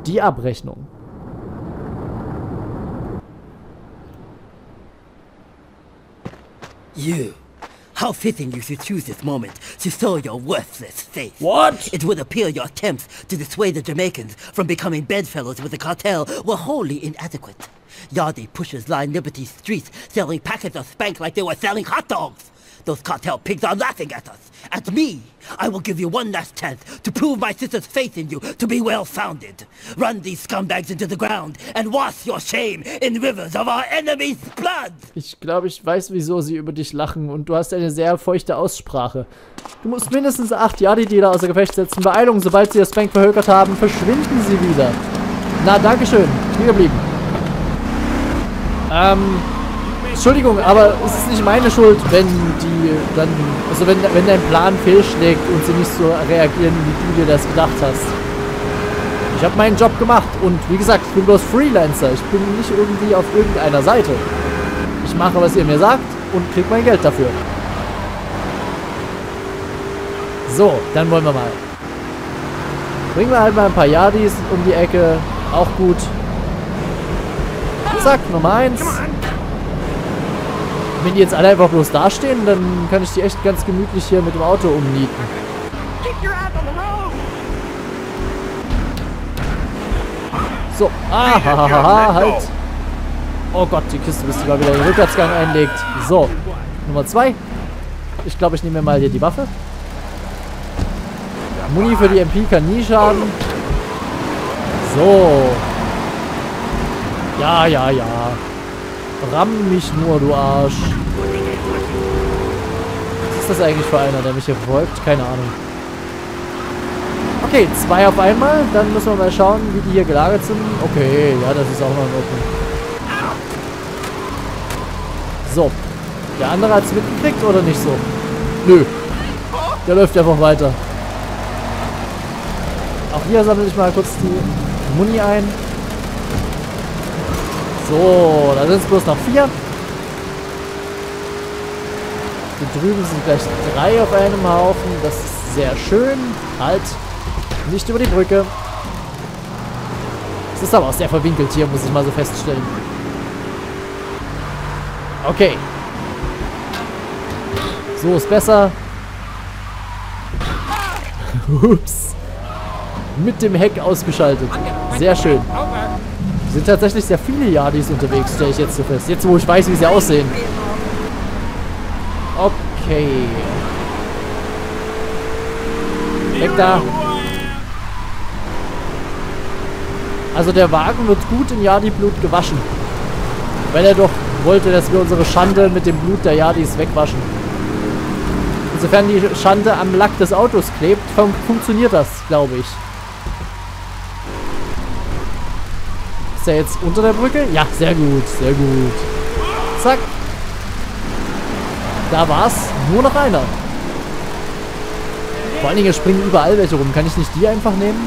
Die Abrechnung. You. How fitting you should choose this moment to show your worthless face. What? It would appear your attempts to dissuade the Jamaicans from becoming bedfellows with the cartel were wholly inadequate. Yardie pushers line Liberty streets selling packets of spank like they were selling hot dogs. Those cartel pigs are laughing at us. At me. I will give you one last chance to prove my sister's faith in you to be well-founded. Run these scumbags into the ground and wash your shame in rivers of our enemy's blood. Ich glaube, ich weiß, wieso sie über dich lachen und du hast eine sehr feuchte Aussprache. Du musst mindestens 8 Yardie-Dealer außer Gefecht setzen. Beeilung, sobald sie das Bank verhökert haben, verschwinden sie wieder. Na, dankeschön. Hier geblieben. Entschuldigung, aber es ist nicht meine Schuld, wenn die dann, also wenn dein Plan fehlschlägt und sie nicht so reagieren, wie du dir das gedacht hast. Ich habe meinen Job gemacht und wie gesagt, ich bin bloß Freelancer. Ich bin nicht irgendwie auf irgendeiner Seite. Ich mache, was ihr mir sagt und krieg mein Geld dafür. So, dann wollen wir mal. Bringen wir halt mal ein paar Yardies um die Ecke. Auch gut. Zack, Nummer 1. Wenn die jetzt alle einfach bloß dastehen, dann kann ich die echt ganz gemütlich hier mit dem Auto umnieten. So, halt. Oh Gott, die Kiste, bis die mal wieder den Rückwärtsgang einlegt. So, Nummer 2. Ich glaube, ich nehme mir mal hier die Waffe. Muni für die MP kann nie schaden. So. Ja. Ramm mich nur, du Arsch. Was ist das eigentlich für einer, der mich hier verfolgt? Keine Ahnung. Okay, 2 auf einmal. Dann müssen wir mal schauen, wie die hier gelagert sind. Okay, ja, das ist auch noch in Ordnung. So. Der andere hat es mitgekriegt oder nicht so? Nö. Der läuft einfach weiter. Auch hier sammle ich mal kurz die Muni ein. So, da sind es bloß noch 4. Hier drüben sind gleich 3 auf einem Haufen. Das ist sehr schön. Halt. Nicht über die Brücke. Es ist aber auch sehr verwinkelt hier, muss ich mal so feststellen. Okay. So ist besser. Ups. Mit dem Heck ausgeschaltet. Sehr schön. Sind tatsächlich sehr viele Yardies unterwegs, stelle ich jetzt so fest. Jetzt, wo ich weiß, wie sie aussehen. Okay. Weg da. Also der Wagen wird gut in Yardie-Blut gewaschen. Weil er doch wollte, dass wir unsere Schande mit dem Blut der Yardies wegwaschen. Insofern die Schande am Lack des Autos klebt, funktioniert das, glaube ich. Ist er jetzt unter der Brücke? Ja, sehr gut, sehr gut. Zack. Da war's. Nur noch einer. Vor allen Dingen springen überall welche rum. Kann ich nicht die einfach nehmen?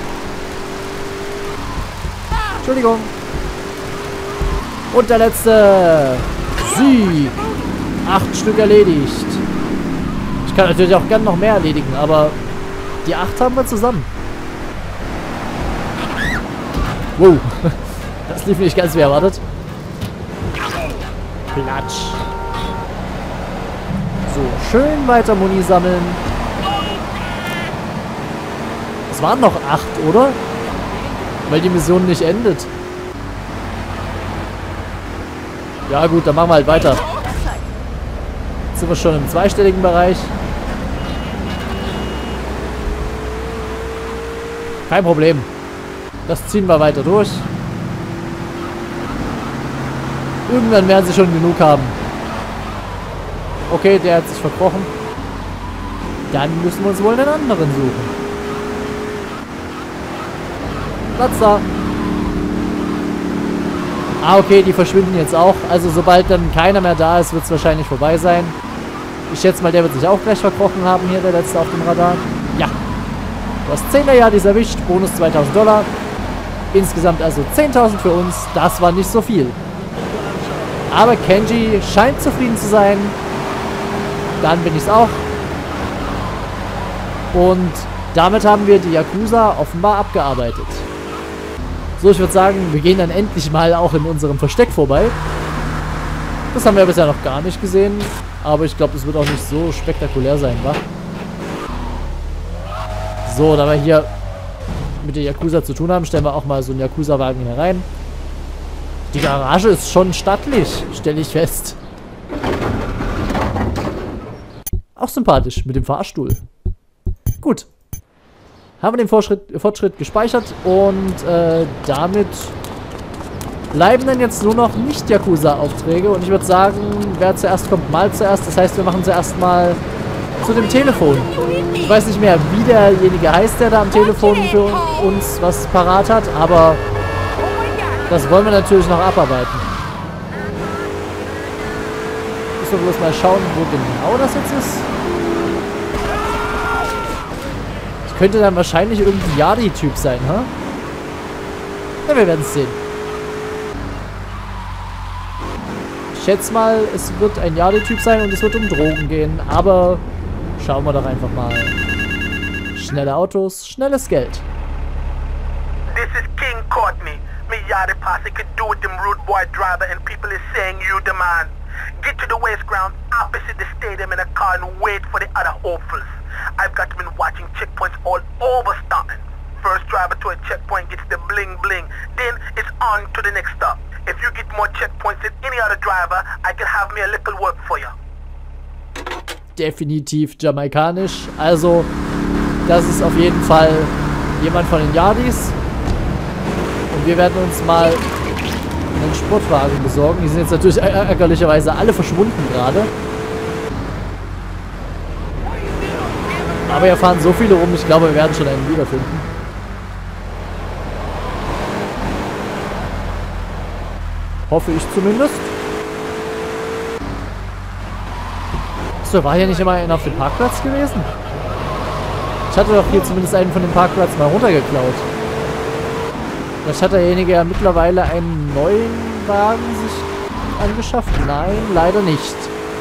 Entschuldigung. Und der letzte. Sieg. 8 Stück erledigt. Ich kann natürlich auch gerne noch mehr erledigen, aber die 8 haben wir zusammen. Wow. Das lief nicht ganz wie erwartet. Platsch. So, schön weiter Muni sammeln. Es waren noch 8, oder? Weil die Mission nicht endet. Ja gut, dann machen wir halt weiter. Jetzt sind wir schon im zweistelligen Bereich. Kein Problem. Das ziehen wir weiter durch. Irgendwann werden sie schon genug haben. Okay, der hat sich verkrochen. Dann müssen wir uns wohl einen anderen suchen. Platz da. Ah, okay, die verschwinden jetzt auch. Also sobald dann keiner mehr da ist, wird es wahrscheinlich vorbei sein. Ich schätze mal, der wird sich auch gleich verkrochen haben hier, der letzte auf dem Radar. Ja. Du hast 10er Yardies erwischt, Bonus $2000. Insgesamt also 10.000 für uns. Das war nicht so viel. Aber Kenji scheint zufrieden zu sein. Dann bin ich es auch. Und damit haben wir die Yakuza offenbar abgearbeitet. So, ich würde sagen, wir gehen dann endlich mal auch in unserem Versteck vorbei. Das haben wir bisher noch gar nicht gesehen. Aber ich glaube, es wird auch nicht so spektakulär sein, wa? So, da wir hier mit der Yakuza zu tun haben, stellen wir auch mal so einen Yakuza-Wagen hier rein. Die Garage ist schon stattlich, stelle ich fest. Auch sympathisch mit dem Fahrstuhl. Gut. Haben wir den Fortschritt gespeichert und damit bleiben dann jetzt nur noch Nicht-Yakuza-Aufträge. Und ich würde sagen, wer zuerst kommt, mal zuerst. Das heißt, wir machen zuerst mal zu dem Telefon. Ich weiß nicht mehr, wie derjenige heißt, der da am Telefon für uns was parat hat, aber das wollen wir natürlich noch abarbeiten. Müssen wir bloß mal schauen, wo genau das jetzt ist. Das könnte dann wahrscheinlich irgendein Yadi-Typ sein, ha? Ja, wir werden es sehen. Ich schätze mal, es wird ein Yadi-Typ sein und es wird um Drogen gehen, aber schauen wir doch einfach mal. Schnelle Autos, schnelles Geld. This is King Courtney. Me Yachty posse could do with them rude boy driver and people is saying you the man. Get to the waste ground opposite the stadium in a car and wait for the other hopefuls. I've got been watching checkpoints all over Staunton. First driver to a checkpoint gets the bling bling, then it's on to the next stop. If you get more checkpoints than any other driver, I can have me a little work for you. Definitiv jamaikanisch. Also, das ist auf jeden Fall jemand von den Yardis. Und wir werden uns mal einen Sportwagen besorgen. Die sind jetzt natürlich ärgerlicherweise alle verschwunden gerade. Aber hier fahren so viele rum, ich glaube, wir werden schon einen wiederfinden. Hoffe ich zumindest. So, war hier nicht immer einer auf dem Parkplatz gewesen? Ich hatte doch hier zumindest einen von dem Parkplatz mal runtergeklaut. Vielleicht hat derjenige ja mittlerweile einen neuen Wagen sich angeschafft. Nein, leider nicht.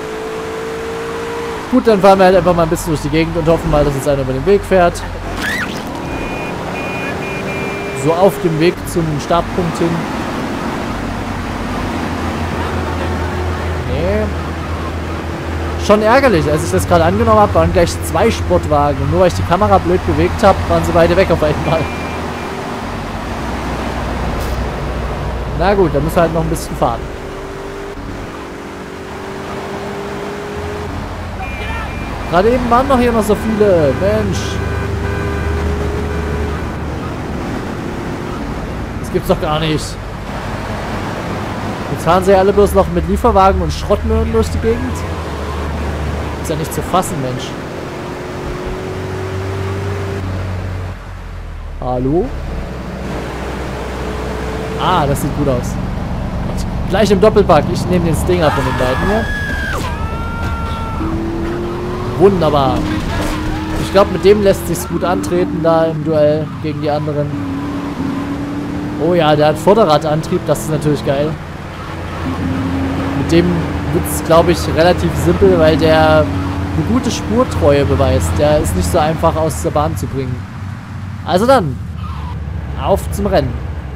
Gut, dann fahren wir halt einfach mal ein bisschen durch die Gegend und hoffen mal, dass uns einer über den Weg fährt. So auf dem Weg zum Startpunkt hin. Nee. Schon ärgerlich. Als ich das gerade angenommen habe, waren gleich 2 Sportwagen. Und nur weil ich die Kamera blöd bewegt habe, waren sie beide weg auf einmal. Na gut, dann müssen wir halt noch ein bisschen fahren. Gerade eben waren noch hier noch so viele. Mensch. Das gibt's doch gar nicht. Jetzt fahren sie ja alle bloß noch mit Lieferwagen und Schrottmühlen durch die Gegend. Ist ja nicht zu fassen, Mensch. Hallo? Ah, das sieht gut aus. Gleich im Doppelpack. Ich nehme den Stinger von den beiden hier. Wunderbar. Ich glaube, mit dem lässt sich's gut antreten da im Duell gegen die anderen. Oh ja, der hat Vorderradantrieb. Das ist natürlich geil. Mit dem wird es, glaube ich, relativ simpel, weil der eine gute Spurtreue beweist. Der ist nicht so einfach aus der Bahn zu bringen. Also dann, auf zum Rennen.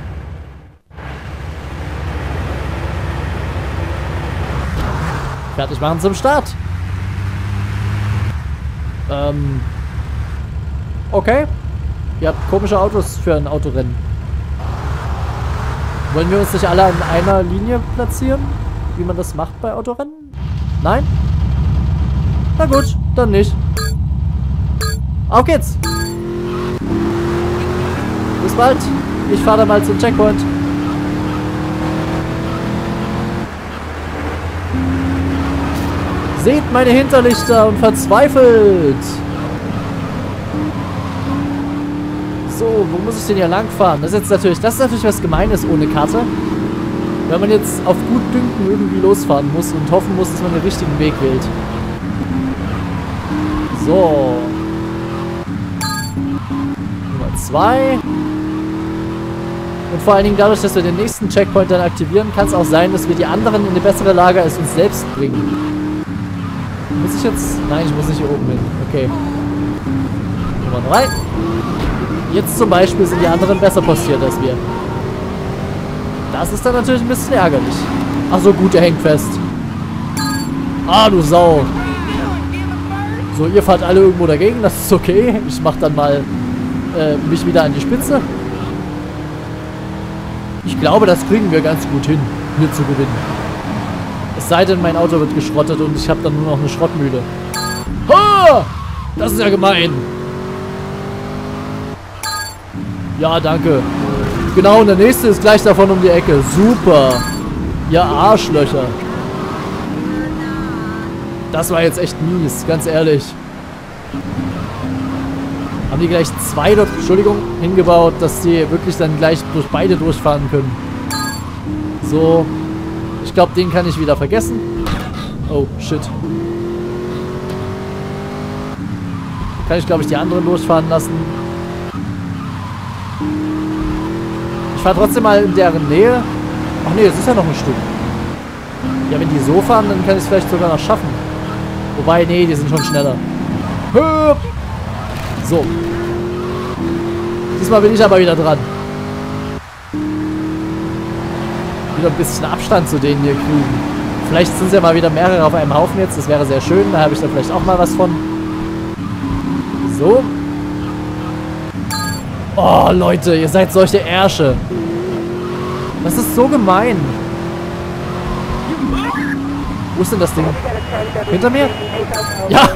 Fertig machen zum Start. Okay. Ihr habt komische Autos für ein Autorennen. Wollen wir uns nicht alle in einer Linie platzieren? Wie man das macht bei Autorennen? Nein? Na gut, dann nicht. Auf geht's! Bis bald. Ich fahre dann mal zum Checkpoint. Seht meine Hinterlichter und verzweifelt! So, wo muss ich denn hier lang fahren? Das ist natürlich was Gemeines ohne Karte. Wenn man jetzt auf gut Dünken irgendwie losfahren muss und hoffen muss, dass man den richtigen Weg wählt. So. Nummer 2. Und vor allen Dingen dadurch, dass wir den nächsten Checkpoint dann aktivieren, kann es auch sein, dass wir die anderen in eine bessere Lage als uns selbst bringen. Muss ich jetzt? Nein, ich muss nicht hier oben hin. Okay. Nummer 3. Jetzt zum Beispiel sind die anderen besser postiert als wir. Das ist dann natürlich ein bisschen ärgerlich. Ach so, gut, der hängt fest. Ah, du Sau. So, ihr fahrt alle irgendwo dagegen, das ist okay. Ich mach dann mal mich wieder an die Spitze. Ich glaube, das kriegen wir ganz gut hin, hier zu gewinnen. Es sei denn, mein Auto wird geschrottet und ich habe dann nur noch eine Schrottmühle. Ha! Das ist ja gemein. Ja, danke. Genau, und der nächste ist gleich davon um die Ecke. Super. Ja, Arschlöcher. Das war jetzt echt mies, ganz ehrlich. Haben die gleich zwei dort, Entschuldigung, hingebaut, dass die wirklich dann gleich durch beide durchfahren können. So. Ich glaube, den kann ich wieder vergessen. Oh, shit. Kann ich, glaube ich, die anderen durchfahren lassen. Ich fahre trotzdem mal in deren Nähe. Ach nee, es ist ja noch ein Stück. Ja, wenn die so fahren, dann kann ich es vielleicht sogar noch schaffen. Wobei, nee, die sind schon schneller. Hüpp! So. Diesmal bin ich aber wieder dran. Wieder ein bisschen Abstand zu denen hier kriegen. Vielleicht sind es ja mal wieder mehrere auf einem Haufen jetzt. Das wäre sehr schön. Da habe ich dann vielleicht auch mal was von. So. Oh, Leute, ihr seid solche Ärsche. Das ist so gemein. Wo ist denn das Ding? Hinter mir? Ja!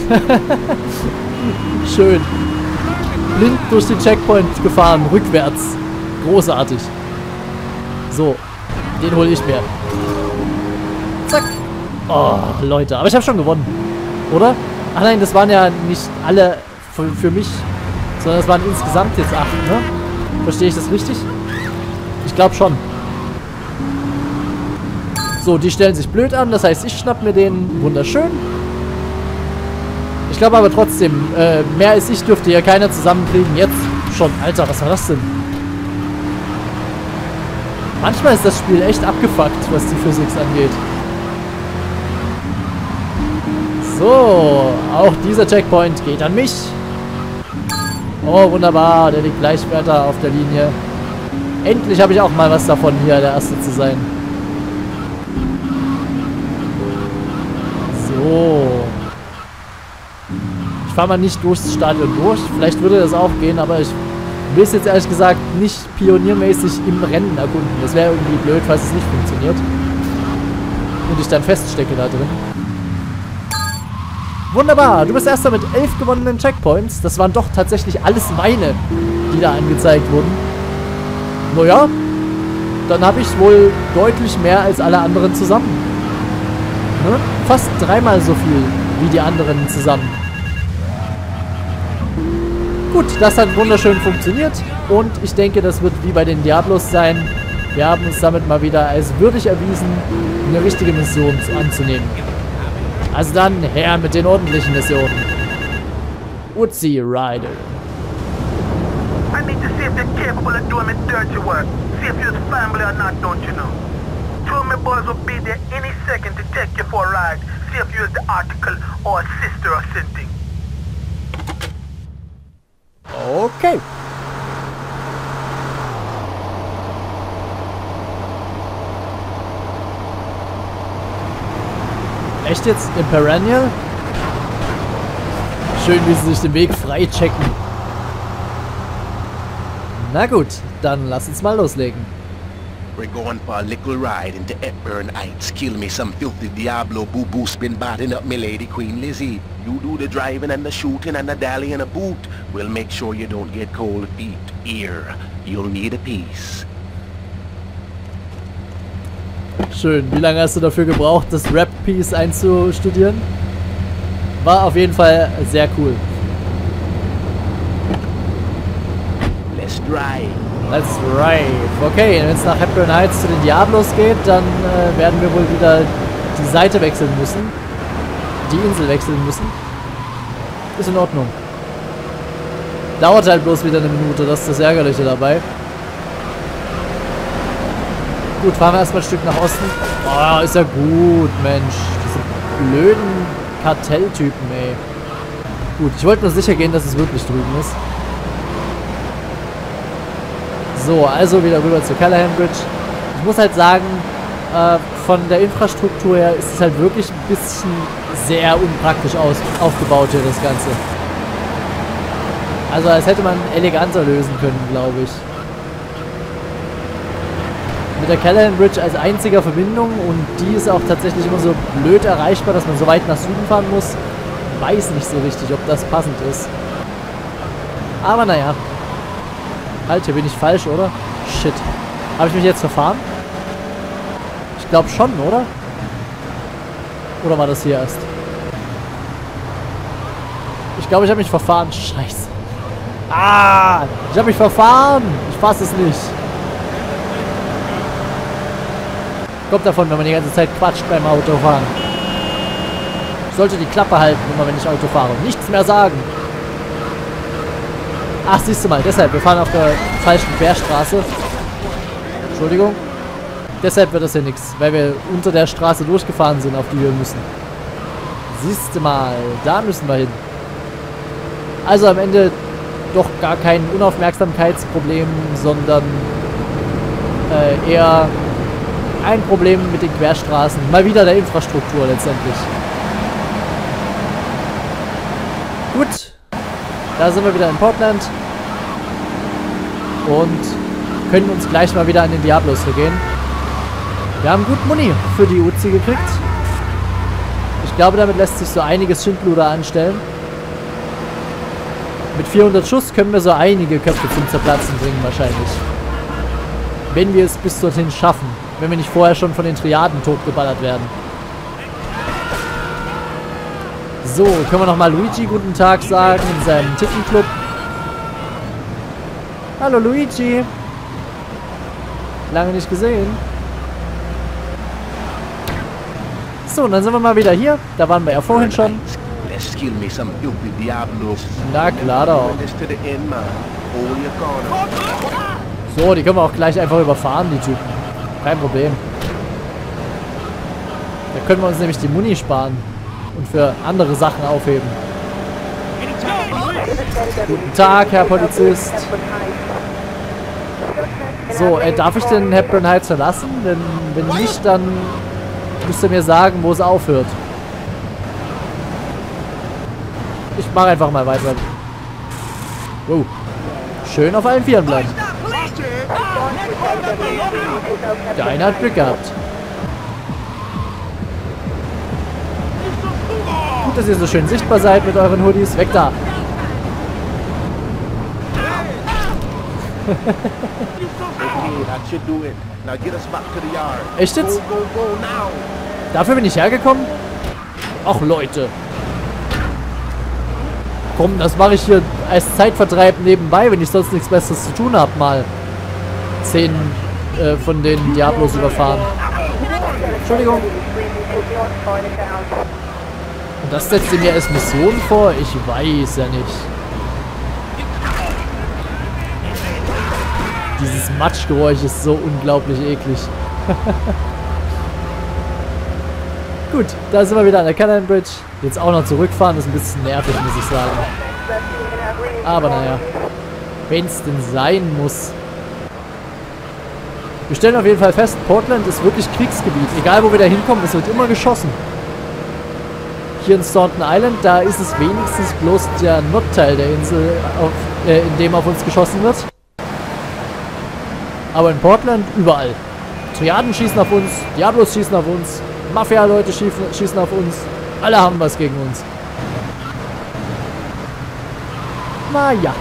Schön. Blind durch den Checkpoint gefahren, rückwärts. Großartig. So, den hole ich mir. Zack. Oh, Leute, aber ich habe schon gewonnen. Oder? Ach nein, das waren ja nicht alle für mich, sondern es waren insgesamt jetzt 8, ne? Verstehe ich das richtig? Ich glaube schon. So, die stellen sich blöd an, das heißt, ich schnapp mir den. Wunderschön. Ich glaube aber trotzdem, mehr als ich dürfte hier keiner zusammenkriegen. Jetzt schon. Alter, was war das denn? Manchmal ist das Spiel echt abgefuckt, was die Physik angeht. So, auch dieser Checkpoint geht an mich. Oh, wunderbar, der liegt gleichwertig auf der Linie. Endlich habe ich auch mal was davon, hier der Erste zu sein. So. Ich fahre mal nicht durchs Stadion durch. Vielleicht würde das auch gehen, aber ich will es jetzt ehrlich gesagt nicht pioniermäßig im Rennen erkunden. Das wäre irgendwie blöd, falls es nicht funktioniert. Und ich dann feststecke da drin. Wunderbar, du bist erster mit 11 gewonnenen Checkpoints. Das waren doch tatsächlich alles meine, die da angezeigt wurden. Naja, dann habe ich wohl deutlich mehr als alle anderen zusammen. Ne? Fast 3-mal so viel wie die anderen zusammen. Gut, das hat wunderschön funktioniert und ich denke, das wird wie bei den Diablos sein. Wir haben uns damit mal wieder als würdig erwiesen, eine richtige Mission anzunehmen. Also dann her mit den ordentlichen Missionen. Uzi Rider. I need to see if you're capable of doing me dirty work. See if you're family or not, don't you know? Two of my boys will be there any second to take you for a ride. See if you're the article or a sister or something. Okay. Echt jetzt? Im Perennial? Schön, wie sie sich den Weg frei checken. Na gut, dann lass uns mal loslegen. We're going for a little ride into Hepburn Heights. Kill me some filthy Diablo boo-boo's been batting up me lady Queen Lizzie. You do the driving and the shooting and the dally in a boot. We'll make sure you don't get cold feet. Here, you'll need a piece. Schön. Wie lange hast du dafür gebraucht, das Rap-Piece einzustudieren? War auf jeden Fall sehr cool. Let's drive. Let's drive. Okay, wenn es nach Hepburn Heights zu den Diablos geht, dann werden wir wohl wieder die Seite wechseln müssen. Die Insel wechseln müssen. Ist in Ordnung. Dauert halt bloß wieder eine Minute, das ist das Ärgerliche dabei. Gut, fahren wir erstmal ein Stück nach Osten. Oh, ist ja gut, Mensch. Diese blöden Kartelltypen, ey. Gut, ich wollte nur sicher gehen, dass es wirklich drüben ist. So, also wieder rüber zur Callahan Bridge. Ich muss halt sagen, von der Infrastruktur her ist es halt wirklich ein bisschen sehr unpraktisch aufgebaut hier, das Ganze. Also als hätte man eleganter lösen können, glaube ich. Mit der Callahan Bridge als einziger Verbindung und die ist auch tatsächlich immer so blöd erreichbar, dass man so weit nach Süden fahren muss. Weiß nicht so richtig, ob das passend ist. Aber naja. Halt, hier bin ich falsch, oder? Shit. Habe ich mich jetzt verfahren? Ich glaube schon, oder? Oder war das hier erst? Ich glaube, ich habe mich verfahren. Scheiße. Ah! Ich habe mich verfahren! Ich fasse es nicht. Kommt davon, wenn man die ganze Zeit quatscht beim Autofahren. Ich sollte die Klappe halten, immer wenn ich Auto fahre. Nichts mehr sagen. Ach, siehst du mal, deshalb, wir fahren auf der falschen Querstraße. Entschuldigung. Deshalb wird das hier nichts, weil wir unter der Straße durchgefahren sind, auf die wir müssen. Siehst du mal, da müssen wir hin. Also am Ende doch gar kein Unaufmerksamkeitsproblem, sondern eher ein Problem mit den Querstraßen. Mal wieder der Infrastruktur letztendlich. Gut. Da sind wir wieder in Portland. Und können uns gleich mal wieder an den Diablos vergehen. Wir haben gut Muni für die Uzi gekriegt. Ich glaube, damit lässt sich so einiges Schindluder anstellen. Mit 400 Schuss können wir so einige Köpfe zum Zerplatzen bringen wahrscheinlich. Wenn wir es bis dorthin schaffen. Wenn wir nicht vorher schon von den Triaden totgeballert werden. So, können wir nochmal Luigi guten Tag sagen in seinem Tittenclub. Hallo Luigi. Lange nicht gesehen. So, und dann sind wir mal wieder hier. Da waren wir ja vorhin schon. Na klar doch. So, die können wir auch gleich einfach überfahren, die Typen. Kein Problem. Da können wir uns nämlich die Muni sparen. Und für andere Sachen aufheben. Guten Tag, Herr Polizist. So, darf ich den Hepburn Heights verlassen? Denn wenn nicht, dann müsst ihr mir sagen, wo es aufhört. Ich mache einfach mal weiter. Wow. Schön auf allen Vieren bleiben. Der eine hat Glück gehabt. Gut, dass ihr so schön sichtbar seid mit euren Hoodies. Weg da. Echt jetzt? Dafür bin ich hergekommen? Ach Leute. Komm, das mache ich hier als Zeitvertreib nebenbei, wenn ich sonst nichts Besseres zu tun habe, mal 10 von den Diablos überfahren. Entschuldigung. Und das setzt ihr mir als Mission vor? Ich weiß ja nicht. Dieses Matschgeräusch ist so unglaublich eklig. Gut, da sind wir wieder an der Callahan Bridge. Jetzt auch noch zurückfahren, ist ein bisschen nervig, muss ich sagen. Aber naja, wenn es denn sein muss. Wir stellen auf jeden Fall fest, Portland ist wirklich Kriegsgebiet. Egal wo wir da hinkommen, es wird immer geschossen. Hier in Staunton Island, da ist es wenigstens bloß der Nordteil der Insel, in dem auf uns geschossen wird. Aber in Portland überall. Triaden schießen auf uns, Diablos schießen auf uns, Mafia-Leute schießen auf uns. Alle haben was gegen uns. Naja.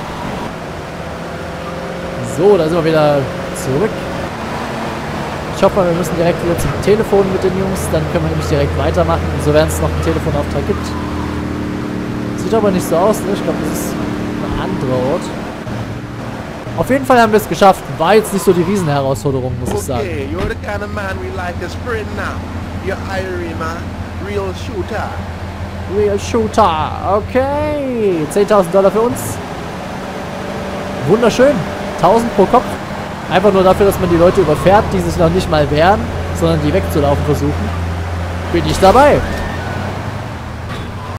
So, da sind wir wieder zurück. Ich hoffe mal, wir müssen direkt wieder zum Telefon mit den Jungs. Dann können wir nämlich direkt weitermachen, sofern es noch einen Telefonauftrag gibt. Sieht aber nicht so aus, ne? Ich glaube, das ist ein anderer Ort. Auf jeden Fall haben wir es geschafft. War jetzt nicht so die Riesenherausforderung, muss ich sagen. Okay, you're the kind of man we like as friend now. You're hiring, man. Real shooter. Real Shooter. Okay. $10.000 für uns. Wunderschön. 1000 pro Kopf. Einfach nur dafür, dass man die Leute überfährt, die sich noch nicht mal wehren, sondern die wegzulaufen versuchen. Bin ich dabei.